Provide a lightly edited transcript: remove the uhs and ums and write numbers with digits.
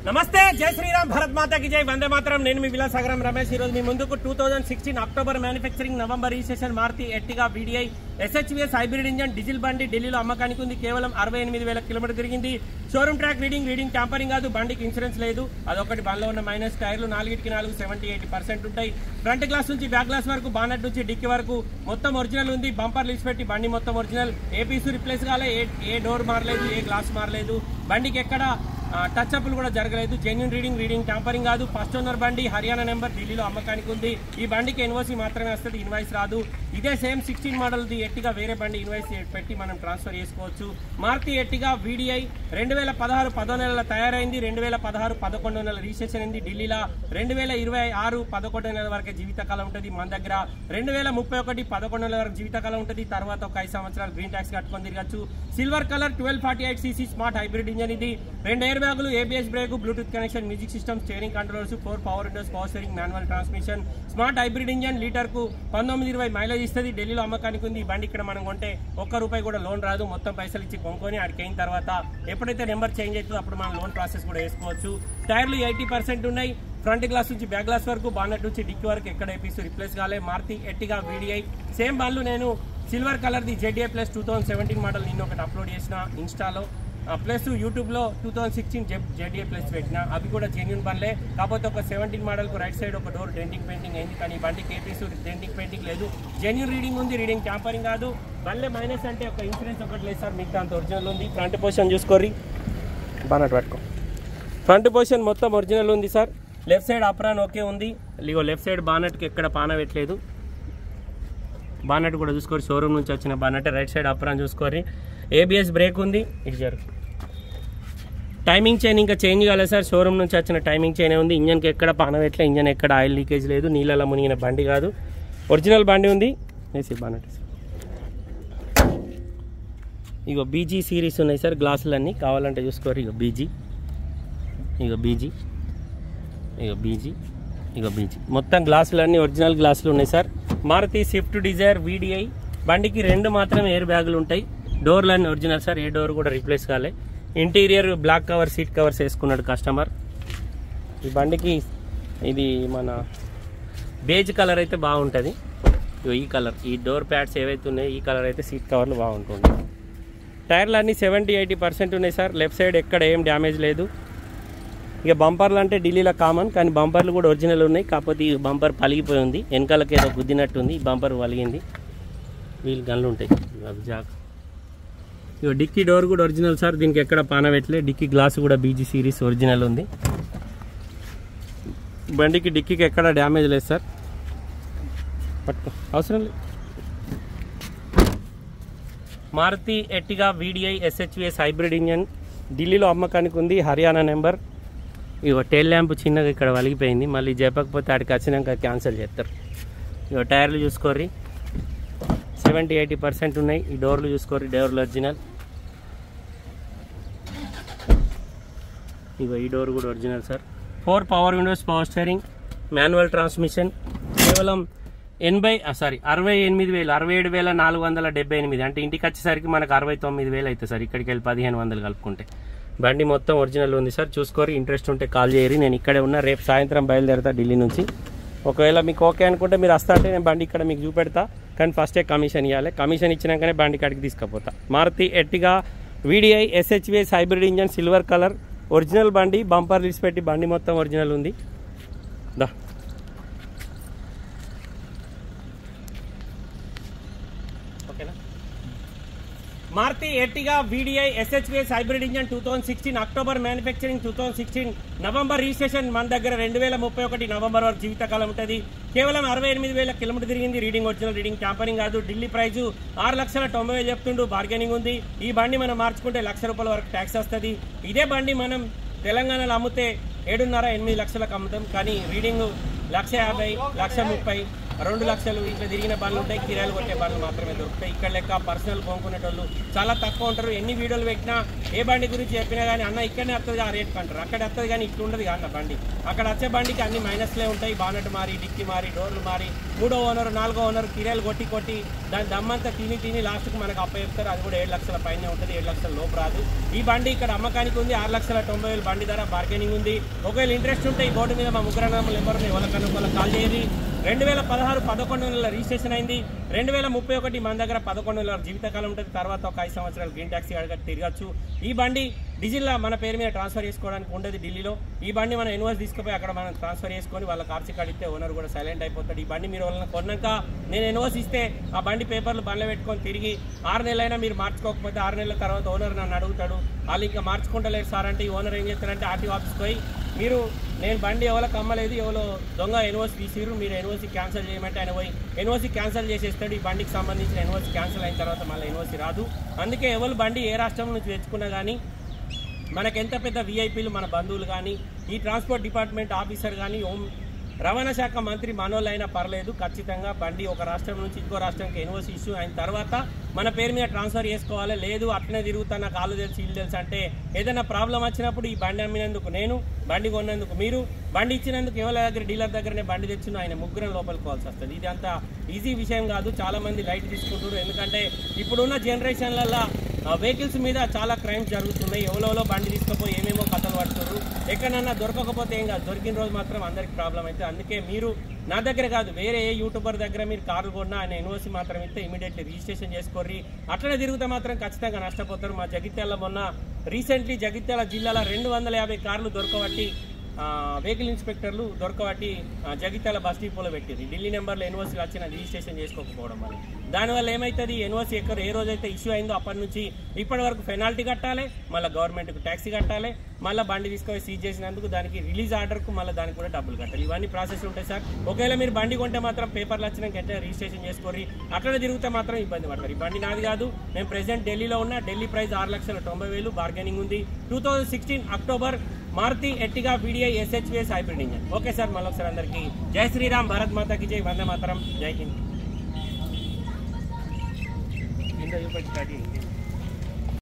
నమస్తే, జై శ్రీరామ్, భారత్ మాతాకి జై, వందే మాతరం. నేను మీ విలాసాగరం రమేష్. ఈ రోజు మీ ముందుకు 2016 October manufacturing, November registration Maruti Ertiga VDI SHVS hybrid engine diesel బండి ఢిల్లీలో అమ్మకానికి ఉంది. కేవలం 68,000 కిలోమీటర్ తిరిగింది. షోరూమ్ ట్రాక్ రీడింగ్ ట్యాంపరింగ్ కాదు. బండికి ఇన్సూరెన్స్ లేదు. అదొకటి. బండిలో ఉన్న మైనస్ టైర్లు 4కి 4 70-80% ఉంటాయి. ఫ్రంట్ గ్లాస్ నుంచి బ్యాక్ గ్లాస్ వరకు, బానెట్ నుంచి డిక్కీ వరకు మొత్తం ఒరిజినల్ ఉంది. బంపర్ లిస్ట్ పెట్టి బండి మొత్తం ఒరిజినల్. ఏ పీసు రిప్లేస్ కాలే, ఏ డోర్ మారలేదు, ఏ గ్లాస్ మారలేదు. బండికి ఎక్కడ టచ్ అప్లు కూడా జరగలేదు. జెన్యూన్ రీడింగ్ ట్యాంపరింగ్ కాదు. ఫస్ట్ ఓనర్ బండి, హర్యానా నెంబర్, ఢిల్లీలో అమ్మకానికి ఉంది. ఈ బండికి ఎన్ఓసి మాత్రమే వస్తుంది, ఇన్వాయిస్ రాదు. ఇదే సేమ్ 16 మోడల్ది ఎర్టిగా వేరే బండి ఇన్వాయిస్ పెట్టి మనం ట్రాన్స్ఫర్ చేసుకోవచ్చు. మారుతి ఎర్టిగా VDI 2016 10 నెలల తయారైంది. 2016 11 నెలల రిజిస్ట్రేషన్ అయింది. ఢిల్లీలో 2026 11 నెలల వరకు జీవితకాలం ఉంటుంది. మన దగ్గర 2031 11 నెలల వరకు జీవితకాలం ఉంటుంది. తర్వాత ఒక 5 సంవత్సరాలు గ్రీన్ ట్యాక్స్ కట్టుకొని తిరగచ్చు. Silver colour 1248cc smart hybrid engine ఇది. 2 ఎయిర్ బ్యాగులు, ABS brake, Bluetooth connection, music system, steering controls, 4 power windows, power steering, manual transmission. Smart hybrid engine లీటర్కు 19-20 మైలేజ్ ఇస్తుంది. ఢిల్లీలో అమ్మకానికి ఉంది. ఈ బండి ఇక్కడ మనం కొంటే ₹1 కూడా లోన్ రాదు. మొత్తం పైసలు ఇచ్చి కొనుక్కొని అక్కడికి అయిన తర్వాత ఎప్పుడైతే నెంబర్ చేంజ్ అవుతుందో అప్పుడు మనం లోన్ ప్రాసెస్ కూడా వేసుకోవచ్చు. టైర్లు 80% ఉన్నాయి. ఫ్రంట్ గ్లాస్ నుంచి బ్యాక్ గ్లాస్ వరకు, బానెట్ నుంచి డిక్కీ వరకు ఎక్కడ ఏపీసు రిప్లేస్ కాలే. మారుతి ఎర్టిగా VDI సేమ్ బండ్లు నేను సిల్వర్ కలర్ది ZA ప్లస్ 2017 మోడల్ నిన్న ఒకటి అప్లోడ్ చేసిన ఇన్స్టాలో, ప్లస్ యూట్యూబ్లో 2016 ZA ప్లస్ పెట్టిన. అవి కూడా జెన్యూన్ బండ్లే. కాకపోతే ఒక 17 మోడల్కు రైట్ సైడ్ ఒక డోర్ డెంటింగ్ పెయింటింగ్ అయింది. కానీ బండికి ఏపీసు డెంటింగ్ పెయింటింగ్ లేదు. జెన్యూన్ రీడింగ్ ఉంది, రీడింగ్ ట్యాంపరింగ్ కాదు. బండ్లే మైనస్ అంటే ఒక ఇన్సూరెన్స్ ఒకటి లేదు సార్, మిగతా అంత ఒరిజినల్ ఉంది. ఫ్రంట్ పొజిషన్ చూసుకోర్రి, బానెట్ పట్టుకో. ఫ్రంట్ పొజిషన్ మొత్తం ఒరిజినల్ ఉంది sir. Left side apron okay ఉంది. ఇగో లెఫ్ట్ సైడ్ బానెట్కి ఎక్కడ పాన పెట్టలేదు. బానెట్ కూడా చూసుకోరు, షోరూమ్ నుంచి వచ్చిన బానెట్. రైట్ సైడ్ అప్రాన్ చూసుకోరి. ABS బ్రేక్ ఉంది. ఇది జరుగు. టైమింగ్ చైన్ ఇంకా చేంజ్ కాలేదు సార్, షోరూమ్ నుంచి వచ్చిన టైమింగ్ చైన్ ఉంది. ఇంజన్కి ఎక్కడ పాన పెట్టలే, ఇంజన్ ఎక్కడ ఆయిల్ లీకేజ్ లేదు. నీళ్ళలో మునిగిన బండి కాదు, ఒరిజినల్ బండి ఉంది. వేసి బానెట్. ఇగో BG సిరీస్ ఉన్నాయి సార్ గ్లాసులన్నీ, కావాలంటే చూసుకోరు. ఇగో BG, ఇగో BG, ఇగో BG, ఇగో BG. మొత్తం గ్లాసులన్నీ ఒరిజినల్ గ్లాసులు ఉన్నాయి sir. Maruti Swift Dzire VDI బండికి 2 మాత్రమే ఎయిర్ బ్యాగులు ఉంటాయి. డోర్లన్నీ ఒరిజినల్ సార్, ఏ డోర్ కూడా రీప్లేస్ కాలే. Interior black cover, seat covers వేసుకున్నాడు కస్టమర్. ఈ బండికి ఇది మన బేజ్ కలర్ అయితే బాగుంటుంది. ఈ కలర్, ఈ డోర్ ప్యాడ్స్ ఏవైతే ఉన్నాయో ఈ కలర్ అయితే సీట్ కవర్లు బాగుంటుంది. టైర్లు అన్నీ 70-80% ఉన్నాయి సార్. లెఫ్ట్ సైడ్ ఎక్కడ ఏం డ్యామేజ్ లేదు. ఇక బంపర్లు అంటే ఢిల్లీలో కామన్, కానీ బంపర్లు కూడా ఒరిజినల్ ఉన్నాయి. కాకపోతే ఈ బంపర్ పలిగిపోయి ఉంది, వెనకాలకి ఏదో గుద్దినట్టు ఉంది. ఈ బంపర్ పలిగింది. వీళ్ళు గన్లు ఉంటాయి అవి జాక్. ఇక డిక్కీ డోర్ కూడా ఒరిజినల్ సార్, దీనికి ఎక్కడ పాన పెట్టలే. డిక్కీ గ్లాస్ కూడా BG సిరీస్ ఒరిజినల్ ఉంది. బండికి డిక్కీకి ఎక్కడ డ్యామేజ్ లేదు సార్. పట్టుకో, అవసరం లేదు. Maruti Ertiga VDI SHVS hybrid engine ఢిల్లీలో అమ్మకానికి ఉంది. హర్యానా నెంబర్. ఇగో టైల్ ల్యాంప్ చిన్నగా ఇక్కడ వలిగిపోయింది, మళ్ళీ చెప్పకపోతే ఆడికి వచ్చినాక క్యాన్సిల్ చేస్తారు. ఇగో టైర్లు చూసుకోర్రి, 70-80% ఉన్నాయి. ఈ డోర్లు చూసుకోర్రి, డోర్లు ఒరిజినల్. ఇగో ఈ డోర్ కూడా original sir. 4 power windows, power steering, manual transmission. కేవలం 67,478 అంటే ఇంటికి వచ్చేసరికి మనకు 69,000 అవుతుంది సార్. ఇక్కడికి వెళ్ళి 1,500 కలుపుకుంటే. బండి మొత్తం ఒరిజినల్ ఉంది సార్, చూసుకోరి. ఇంట్రెస్ట్ ఉంటే కాల్ చేయరి. నేను ఇక్కడే ఉన్నా, రేపు సాయంత్రం బయలుదేరుతా ఢిల్లీ నుంచి. ఒకవేళ మీకు ఓకే అనుకుంటే మీరు వస్తా అంటే నేను బండి ఇక్కడ మీకు చూపెడతా, కానీ ఫస్టే కమిషన్ ఇవ్వాలి. కమిషన్ ఇచ్చినాకనే బండి కాడికి తీసుకుపోతా. Maruti Ertiga VDI SHVS hybrid engine, silver colour, original బండి. బంపర్ లిస్ట్ పెట్టి బండి మొత్తం ఒరిజినల్ ఉంది. దా ఓకేనా. Maruti Ertiga VDI SHVS hybrid engine 2016 October manufacturing, 2016 November registration. మన దగ్గర 2031 నవంబర్ వరకు జీవితకాలం ఉంటుంది. కేవలం 68,000 కిలోమీటర్ తిరిగింది. రీడింగ్ ఒరిజినల్, రీడింగ్ ట్యాంపరింగ్ కాదు. ఢిల్లీ ప్రైజు 6,90,000 చెప్తుండు. బార్గెనింగ్ ఉంది. ఈ బండి మనం మార్చుకుంటే ₹1,00,000 వరకు ట్యాక్స్ వస్తుంది. ఇదే బండి మనం తెలంగాణలో అమ్మితే 7.5-8 లక్షలకు అమ్ముతాం. కానీ రీడింగ్ 1,50,000, 1,30,000 2 లక్షలు ఇట్లా తిరిగిన బండ్లు ఉంటాయి, కిరాయిలు కొట్టే బండ్లు మాత్రమే దొరుకుతాయి. ఇక్కడ లెక్క పర్సనల్ కొనుక్కునేటోళ్ళు చాలా తక్కువ ఉంటారు. ఎన్ని వీడియోలు పెట్టినా ఏ బండి గురించి చెప్పినా కానీ అన్న ఇక్కడనే వస్తుంది ఆ రేట్ కంటారు, అక్కడ వస్తుంది కానీ ఇట్లా ఉండదు కానీ బండి. అక్కడ వచ్చే బండికి అన్ని మైనస్లే ఉంటాయి. బానట్ మారి, డిక్కి మారి, డోర్లు మారి, 3వ ఓనర్ 4వ ఓనర్ కిరాయిలు కొట్టి దాని దమ్మంతా తిని లాస్ట్కి మనకు అప్ప చెప్తారు. అది కూడా 7 లక్షల పైనే ఉంటుంది, 7 లక్షల లోపు రాదు. ఈ బండి ఇక్కడ అమ్మకానికి ఉంది. 6,90,000 బండి ధర, బార్గెనింగ్ ఉంది. ఒకవేళ ఇంట్రెస్ట్ ఉంటే ఈ బోర్డు మీద మా ముగ్గురు నెంబర్లు ఎవరికన్నా కాల్ చేయండి. 2016 11 నెలల రిజిస్ట్రేషన్ అయింది. 2031 మన దగ్గర 11 నెలల జీవితకాలం ఉంటుంది. తర్వాత ఒక 5 సంవత్సరాలు గ్రీన్ ట్యాక్సీ అడగ తిరగచ్చు. ఈ బండి డీజిల్ మన పేరు మీద ట్రాన్స్ఫర్ చేసుకోవడానికి ఉండేది ఢిల్లీలో. ఈ బండి మనం ఇన్వాయిస్ తీసుకుపోయి అక్కడ మనం ట్రాన్స్ఫర్ చేసుకొని వాళ్ళ కార్సీ కార్డు ఇస్తే ఓనర్ కూడా సైలెంట్ అయిపోతాడు. ఈ బండి మీరు వాళ్ళని కొన్నాక నేను ఇన్వాయిస్ ఇస్తే ఆ బండి పేపర్లు బండ్లో పెట్టుకొని తిరిగి 6 నెలలైనా మీరు మార్చుకోకపోతే 6 నెలల తర్వాత ఓనర్ నన్ను అడుగుతాడు, వాళ్ళు ఇంకా మార్చుకుంటలేరు సార్ అంటే ఈ ఓనర్ ఏం చేస్తారంటే ఆర్టీఓ ఆఫీస్కి పోయి మీరు నేను బండి ఎవరికి అమ్మలేదు, ఎవరో దొంగ ఎన్ఓసి తీసిరు, మీరు ఎన్ఓసి క్యాన్సిల్ చేయమంటే ఆయన పోయి ఎన్ఓసి క్యాన్సిల్ చేసేస్తాడు. ఈ బండికి సంబంధించిన ఎన్ఓసి క్యాన్సిల్ అయిన తర్వాత మళ్ళీ ఎన్ఓసి రాదు. అందుకే ఎవరు బండి ఏ రాష్ట్రం నుంచి తెచ్చుకున్నా కానీ మనకెంత పెద్ద వీఐపీలు మన బంధువులు కానీ ఈ ట్రాన్స్పోర్ట్ డిపార్ట్మెంట్ ఆఫీసర్ కానీ రవాణా శాఖ మంత్రి మనోళ్ళైనా పర్లేదు, ఖచ్చితంగా బండి ఒక రాష్ట్రం నుంచి ఇంకో రాష్ట్రానికి ఎన్ఓసి ఇష్యూ అయిన తర్వాత మన పేరు మీద ట్రాన్స్ఫర్ చేసుకోవాలి. లేదు అట్లనే తిరుగుతున్నా కాళ్ళు తెలుసు ఇల్లు తెలుసు అంటే ఏదైనా ప్రాబ్లం వచ్చినప్పుడు ఈ బండి అమ్మినందుకు నేను, బండి కొన్నందుకు మీరు, బండి ఇచ్చినందుకు ఎవరి దగ్గర డీలర్ దగ్గరనే బండి తెచ్చిన ఆయన ముగ్గురం లోపలికోవాల్సి వస్తుంది. ఇది అంత ఈజీ విషయం కాదు. చాలా మంది లైట్ తీసుకుంటారు. ఎందుకంటే ఇప్పుడున్న జనరేషన్లలో వెహికల్స్ మీద చాలా క్రైమ్స్ జరుగుతున్నాయి. ఎవరో బండి తీసుకుపోయి ఏమేమో కథలు పడుతున్నారు. ఎక్కడన్నా దొరకకపోతే ఏం కాదు, దొరికిన రోజు మాత్రం అందరికి ప్రాబ్లం అయితే. అందుకే మీరు నా దగ్గర కాదు వేరే ఏ యూట్యూబర్ దగ్గర మీరు కార్లు కొన్నా ఆయన ఎన్ఓసి మాత్రం ఇస్తే ఇమీడియట్లీ రిజిస్ట్రేషన్ చేసుకోర్రి. అట్లనే తిరిగితే మాత్రం ఖచ్చితంగా నష్టపోతారు. మా జగిత్యాల మొన్న రీసెంట్లీ జగిత్యాల జిల్లాలో 250 కార్లు దొరకబట్టి వెహికల్ ఇన్స్పెక్టర్లు దొరకబట్టి జగిత్యాల బస్ డిపోలో పెట్టింది. ఢిల్లీ నెంబర్లో ఎన్ఓసీలు వచ్చిన రిజిస్ట్రేషన్ చేసుకోకపోవడం వల్ల దానివల్ల ఏమవుతుంది, ఎన్ఓసీ ఎక్కడ ఏ రోజైతే ఇష్యూ అయిందో అప్పటి నుంచి ఇప్పటి వరకు పెనాల్టీ కట్టాలి, మళ్ళీ గవర్నమెంట్కు ట్యాక్సీ కట్టాలి, మళ్ళీ బండి తీసుకొని సీజ్ చేసినందుకు దానికి రిలీజ్ ఆర్డర్కు మళ్ళీ దానికి కూడా డబ్బులు కట్టాలి. ఇవన్నీ ప్రాసెస్ ఉంటాయి సార్. ఒకవేళ మీరు బండి కొంటే మాత్రం పేపర్లు వచ్చినాక వెంటనే రిజిస్ట్రేషన్ చేసుకోరి. అట్లనే తిరిగితే మాత్రం ఇబ్బంది పడతారు. ఈ బండి నాది కాదు, నేను ప్రెసెంట్ ఢిల్లీలో ఉన్నా. ఢిల్లీ ప్రైస్ 6,90,000 బార్గెనింగ్ ఉంది. 2016 October Maruti Ertiga VDI SHVS hybrid engine. Okay sir, మళ్ళొకసారి అందరికీ జై శ్రీరామ్, భారత్ మాతాకి జై, వందే మాతరం, జై హింద్.